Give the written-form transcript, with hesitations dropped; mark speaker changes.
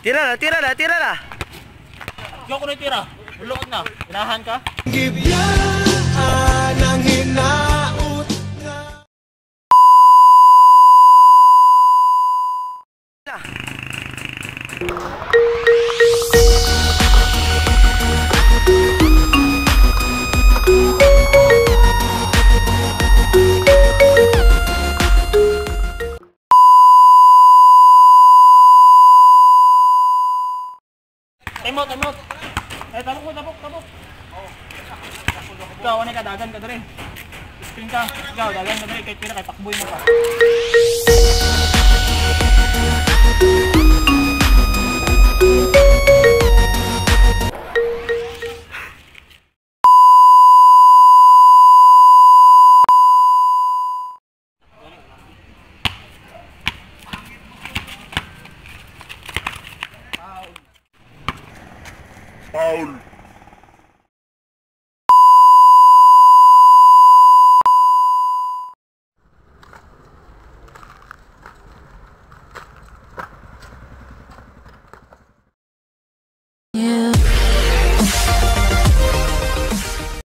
Speaker 1: Tira na.
Speaker 2: Ikaw ko na tira. Ulokot na. Inahan ka?
Speaker 3: Gibyaan ang hinaut na.
Speaker 2: Time out. Tabok. Ikaw, ano ka, dagan ka dali. Spring ka. Ikaw, dagan ka dali. Kahit pira, kahit takboy mo pa.
Speaker 4: Paul.